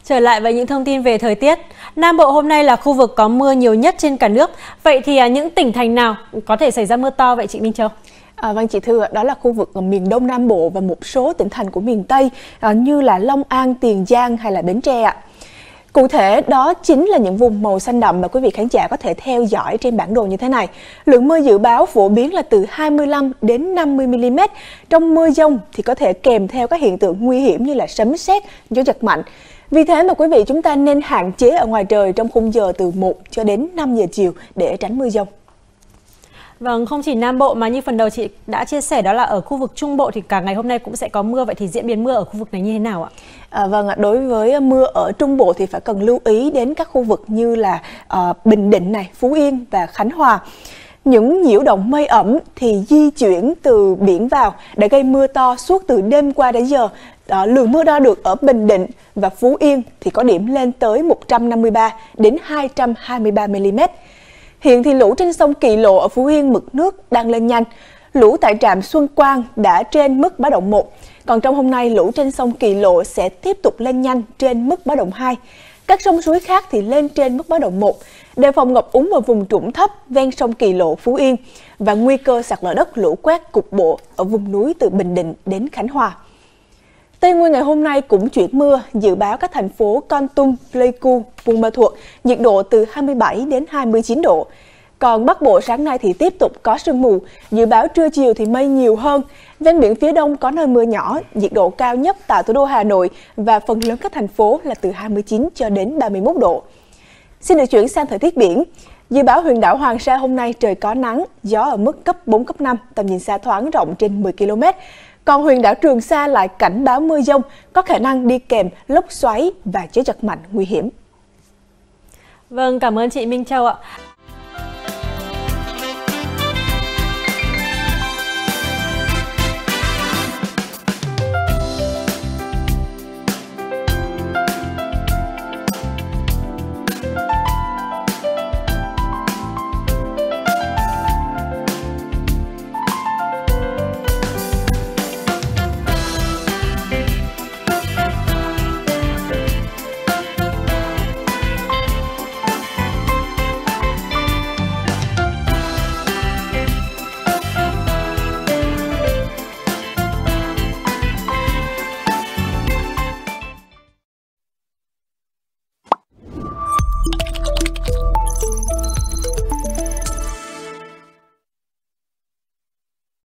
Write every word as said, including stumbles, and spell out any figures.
Trở lại với những thông tin về thời tiết, Nam Bộ hôm nay là khu vực có mưa nhiều nhất trên cả nước. Vậy thì những tỉnh thành nào có thể xảy ra mưa to vậy chị Minh Châu? À, vâng chị Thư, đó là khu vực ở miền Đông Nam Bộ và một số tỉnh thành của miền Tây à, như là Long An, Tiền Giang hay là Bến Tre ạ. Cụ thể đó chính là những vùng màu xanh đậm mà quý vị khán giả có thể theo dõi trên bản đồ như thế này. Lượng mưa dự báo phổ biến là từ hai mươi lăm đến năm mươi mi-li-mét. Trong mưa dông thì có thể kèm theo các hiện tượng nguy hiểm như là sấm sét, gió giật mạnh. Vì thế mà quý vị chúng ta nên hạn chế ở ngoài trời trong khung giờ từ một cho đến năm giờ chiều để tránh mưa dông. Vâng, không chỉ Nam Bộ mà như phần đầu chị đã chia sẻ đó là ở khu vực Trung Bộ thì cả ngày hôm nay cũng sẽ có mưa. Vậy thì diễn biến mưa ở khu vực này như thế nào ạ? À, vâng ạ, đối với mưa ở Trung Bộ thì phải cần lưu ý đến các khu vực như là uh, Bình Định này, Phú Yên và Khánh Hòa. Những nhiễu động mây ẩm thì di chuyển từ biển vào đã gây mưa to suốt từ đêm qua đến giờ. Đó, lượng mưa đo được ở Bình Định và Phú Yên thì có điểm lên tới một trăm năm mươi ba đến hai trăm hai mươi ba mi-li-mét. Hiện thì lũ trên sông Kỳ Lộ ở Phú Yên mực nước đang lên nhanh. Lũ tại trạm Xuân Quang đã trên mức báo động một. Còn trong hôm nay, lũ trên sông Kỳ Lộ sẽ tiếp tục lên nhanh trên mức báo động hai. Các sông suối khác thì lên trên mức báo động một. Đề phòng ngập úng ở vùng trũng thấp ven sông Kỳ Lộ, Phú Yên và nguy cơ sạt lở đất, lũ quét cục bộ ở vùng núi từ Bình Định đến Khánh Hòa. Tây Nguyên ngày hôm nay cũng chuyển mưa, dự báo các thành phố Kon Tum, Pleiku, Buôn Ma Thuột, nhiệt độ từ hai mươi bảy đến hai mươi chín độ. Còn Bắc Bộ sáng nay thì tiếp tục có sương mù, dự báo trưa chiều thì mây nhiều hơn. Ven biển phía Đông có nơi mưa nhỏ, nhiệt độ cao nhất tại thủ đô Hà Nội và phần lớn các thành phố là từ hai mươi chín cho đến ba mươi mốt độ. Xin được chuyển sang thời tiết biển. Dự báo huyện đảo Hoàng Sa hôm nay trời có nắng, gió ở mức cấp bốn, cấp năm, tầm nhìn xa thoáng rộng trên mười ki lô mét. Còn huyện đảo Trường Sa lại cảnh báo mưa dông, có khả năng đi kèm lốc xoáy và gió giật mạnh nguy hiểm. Vâng, cảm ơn chị Minh Châu ạ.